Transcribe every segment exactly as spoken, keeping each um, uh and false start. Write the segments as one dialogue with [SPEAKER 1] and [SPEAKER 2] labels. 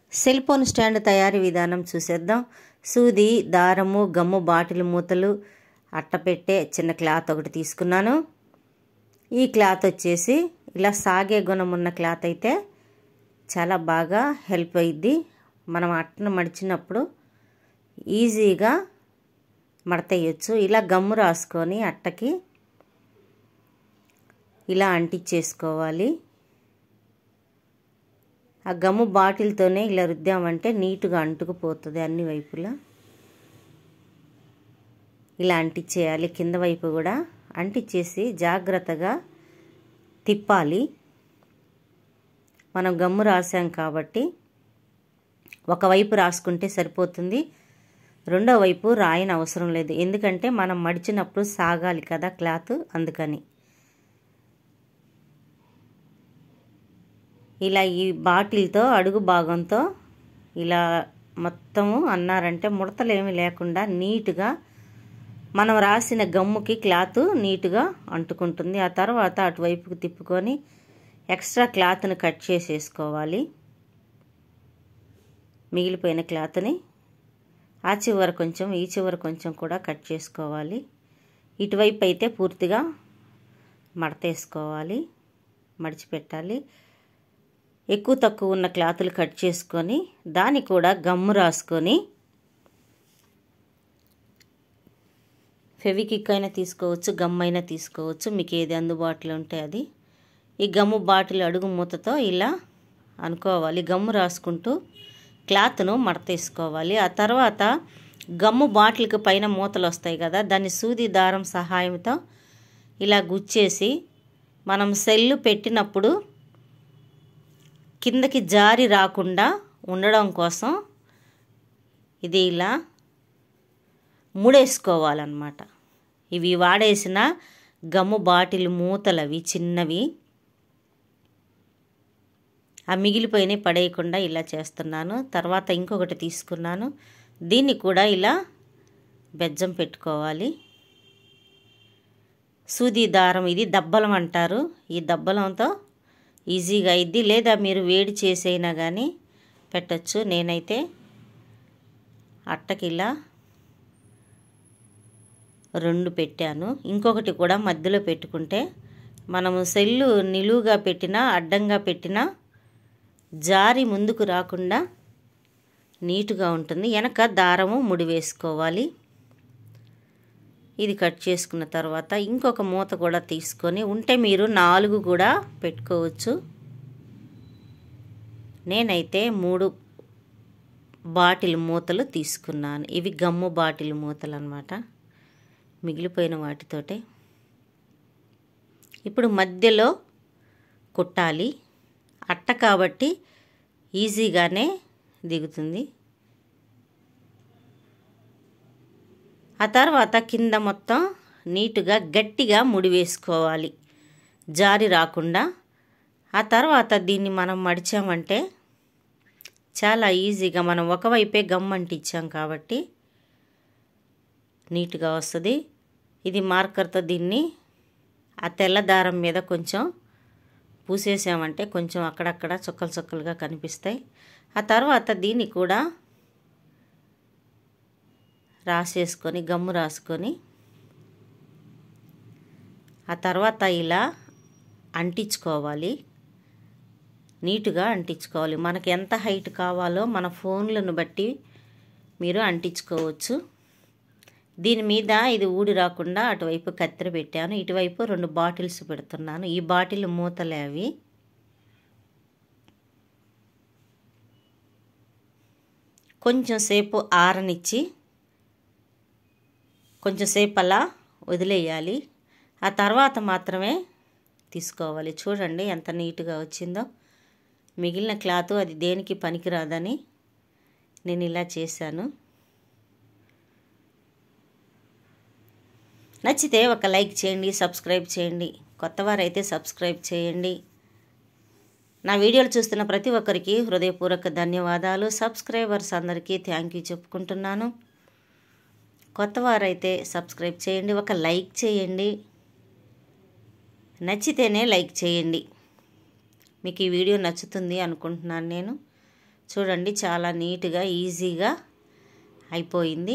[SPEAKER 1] Cell phone stand తయారీ విధానం చూసేద్దాం. సూది, దారము, గమ్ము బాటిల్ మూతలు, అట్టపెట్టే చిన్న క్లాత్ ఒకటి తీసుకున్నాను. ఈ క్లాత్ వచ్చేసి ఇలా సాగే గుణం ఉన్న క్లాత్ అయితే చాలా బాగా హెల్ప్ అయ్యిద్ది. మనం అట్టను మడిచినప్పుడు ఈజీగా మడతేయచ్చు. ఇలా గమ్ము రాసుకొని అట్టకి ఇలా అంటించేసుకోవాలి. ఆ గమ్ము బాటిల్తోనే ఇలా రుద్దామంటే నీట్గా అంటుకుపోతుంది అన్ని వైపులా. ఇలా అంటించేయాలి. కింద వైపు కూడా అంటించేసి జాగ్రత్తగా తిప్పాలి. మనం గమ్ము రాసాం కాబట్టి ఒకవైపు రాసుకుంటే సరిపోతుంది. రెండో వైపు రాయని అవసరం లేదు, ఎందుకంటే మనం మడిచినప్పుడు సాగాలి కదా క్లాత్, అందుకని. ఇలా ఈ బాటిల్తో అడుగు భాగంతో ఇలా మొత్తము అన్నారంటే ముడతలు ఏమీ లేకుండా నీట్గా మనం రాసిన గమ్ముకి క్లాత్ నీట్గా అంటుకుంటుంది. ఆ తర్వాత అటువైపుకి తిప్పుకొని ఎక్స్ట్రా క్లాత్ని కట్ చేసేసుకోవాలి. మిగిలిపోయిన క్లాత్ని ఆ చివర కొంచెం ఈ చివర కొంచెం కూడా కట్ చేసుకోవాలి. ఇటువైపు అయితే పూర్తిగా మడతేసుకోవాలి, మడిచిపెట్టాలి. ఎక్కువ తక్కువ ఉన్న క్లాతులు కట్ చేసుకొని దాన్ని కూడా గమ్ము రాసుకొని ఫెవిక్విక్ అయినా తీసుకోవచ్చు, గమ్ అయినా తీసుకోవచ్చు, మీకు ఏది అందుబాటులో ఉంటే అది. ఈ గమ్ము బాటిల్ అడుగు మూతతో ఇలా అనుకోవాలి. గమ్ము రాసుకుంటూ క్లాత్ను మడతేసుకోవాలి. ఆ తర్వాత గమ్ము బాటిల్కి పైన మూతలు వస్తాయి కదా, దాన్ని సూది దారం సహాయంతో ఇలా గుచ్చేసి మనం సెల్లు పెట్టినప్పుడు కిందకి జారి రాకుండా ఉండడం కోసం ఇది ఇలా ముడేసుకోవాలన్నమాట. ఇవి వాడేసిన గమ్ము బాటిల్ మూతలు అవి చిన్నవి, ఆ మిగిలిపోయినవి పడేయకుండా ఇలా చేస్తున్నాను. తర్వాత ఇంకొకటి తీసుకున్నాను, దీన్ని కూడా ఇలా బెజ్జం పెట్టుకోవాలి. సూది దారం ఇది దబ్బలం అంటారు. ఈ దబ్బలంతో ఈజీగా అయింది, లేదా మీరు వేడి చేసైనా కానీ పెట్టచ్చు. నేనైతే అట్టకి ఇలా రెండు పెట్టాను. ఇంకొకటి కూడా మధ్యలో పెట్టుకుంటే మనము సెల్లు నిలువుగా పెట్టినా అడ్డంగా పెట్టినా జారి ముందుకు రాకుండా నీటుగా ఉంటుంది. వెనక దారము ముడి వేసుకోవాలి. ఇది కట్ చేసుకున్న తర్వాత ఇంకొక మూత కూడా తీసుకొని ఉంటే మీరు నాలుగు కూడా పెట్టుకోవచ్చు. నేనైతే మూడు బాటిల్ మూతలు తీసుకున్నాను. ఇవి గమ్ము బాటిల్ మూతలు అన్నమాట, మిగిలిపోయిన వాటితోటే. ఇప్పుడు మధ్యలో కుట్టాలి. అట్ట కాబట్టి ఈజీగానే దిగుతుంది. ఆ తర్వాత కింద మొత్తం నీట్గా గట్టిగా ముడి వేసుకోవాలి, జారి రాకుండా. ఆ తర్వాత దీన్ని మనం మడిచామంటే చాలా ఈజీగా, మనం ఒకవైపే గమ్ అంటించాం కాబట్టి నీట్గా వస్తుంది. ఇది మార్కర్తో దీన్ని ఆ తెల్ల దారం మీద కొంచెం పూసేసామంటే కొంచెం అక్కడక్కడ చుక్కలు చుక్కలుగా కనిపిస్తాయి. ఆ తర్వాత దీన్ని కూడా రాసేసుకొని గమ్ము రాసుకొని ఆ తర్వాత ఇలా అంటించుకోవాలి. నీట్గా అంటించుకోవాలి. మనకి ఎంత హైట్ కావాలో మన ఫోన్లను బట్టి మీరు అంటించుకోవచ్చు. దీని మీద ఇది ఊడి రాకుండా అటువైపు కత్తెర పెట్టాను, ఇటువైపు రెండు బాటిల్స్ పెడుతున్నాను. ఈ బాటిల్ మూతలే అవి. కొంచెం సేపు ఆరనిచ్చి కొంచెం సేపు అలా వదిలేయాలి. ఆ తర్వాత మాత్రమే తీసుకోవాలి. చూడండి ఎంత నీట్గా వచ్చిందో. మిగిలిన క్లాత్ అది దేనికి పనికిరాదని నేను ఇలా చేశాను. నచ్చితే ఒక లైక్ చేయండి, సబ్స్క్రైబ్ చేయండి. కొత్తవారైతే సబ్స్క్రైబ్ చేయండి. నా వీడియోలు చూస్తున్న ప్రతి ఒక్కరికి హృదయపూర్వక ధన్యవాదాలు. సబ్స్క్రైబర్స్ అందరికీ థ్యాంక్ యూ చెప్పుకుంటున్నాను. కొత్తవారైతే సబ్స్క్రైబ్ చేయండి, ఒక లైక్ చేయండి. నచ్చితేనే లైక్ చేయండి. మీకు ఈ వీడియో నచ్చుతుంది అనుకుంటున్నాను నేను. చూడండి చాలా నీట్గా ఈజీగా అయిపోయింది.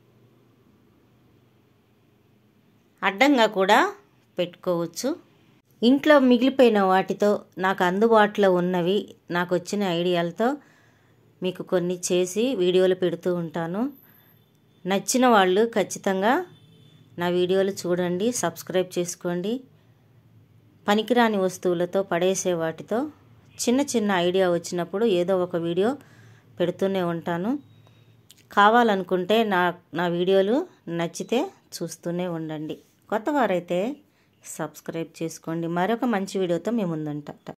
[SPEAKER 1] అడ్డంగా కూడా పెట్టుకోవచ్చు. ఇంట్లో మిగిలిపోయిన వాటితో నాకు అందుబాటులో ఉన్నవి నాకు వచ్చిన ఐడియాలతో మీకు కొన్ని చేసి వీడియోలు పెడుతూ ఉంటాను. నచ్చిన వాళ్ళు ఖచ్చితంగా నా వీడియోలు చూడండి, సబ్స్క్రైబ్ చేసుకోండి. పనికిరాని వస్తువులతో పడేసే వాటితో చిన్న చిన్న ఐడియా వచ్చినప్పుడు ఏదో ఒక వీడియో పెడుతూనే ఉంటాను. కావాలనుకుంటే నా నా వీడియోలు నచ్చితే చూస్తూనే ఉండండి. కొత్త వారైతే సబ్స్క్రైబ్ చేసుకోండి. మరొక మంచి వీడియోతో మేము ముందుంటా.